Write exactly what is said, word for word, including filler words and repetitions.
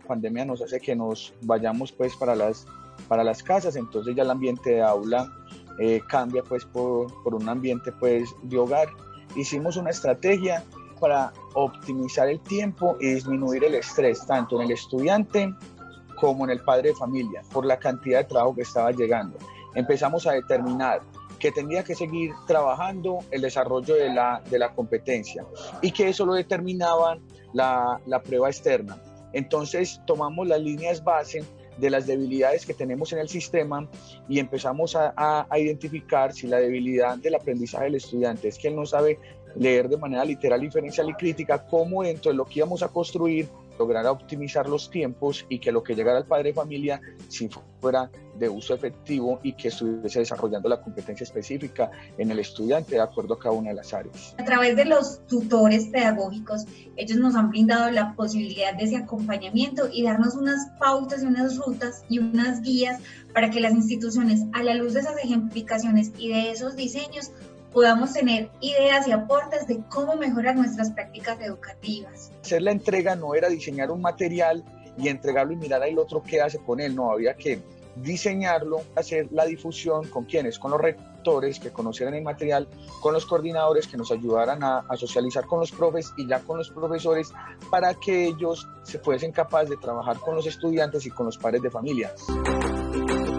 pandemia nos hace que nos vayamos pues para las, para las casas, entonces ya el ambiente de aula eh, cambia pues por, por un ambiente pues de hogar. Hicimos una estrategia para optimizar el tiempo y disminuir el estrés, tanto en el estudiante como en el padre de familia, por la cantidad de trabajo que estaba llegando. Empezamos a determinar que tenía que seguir trabajando el desarrollo de la, de la competencia y que eso lo determinaba la, la prueba externa. Entonces tomamos las líneas base de las debilidades que tenemos en el sistema y empezamos a, a, a identificar si la debilidad del aprendizaje del estudiante es que él no sabe leer de manera literal, diferencial y crítica, cómo dentro de lo que íbamos a construir lograr optimizar los tiempos y que lo que llegara al padre de familia si fuera de uso efectivo y que estuviese desarrollando la competencia específica en el estudiante de acuerdo a cada una de las áreas. A través de los tutores pedagógicos, ellos nos han brindado la posibilidad de ese acompañamiento y darnos unas pautas y unas rutas y unas guías para que las instituciones, a la luz de esas ejemplificaciones y de esos diseños, podamos tener ideas y aportes de cómo mejorar nuestras prácticas educativas. Hacer la entrega no era diseñar un material y entregarlo y mirar al otro qué hace con él, no, había que diseñarlo, hacer la difusión con quienes, con los rectores que conocieran el material, con los coordinadores que nos ayudaran a, a socializar con los profes y ya con los profesores para que ellos se fuesen capaces de trabajar con los estudiantes y con los padres de familia.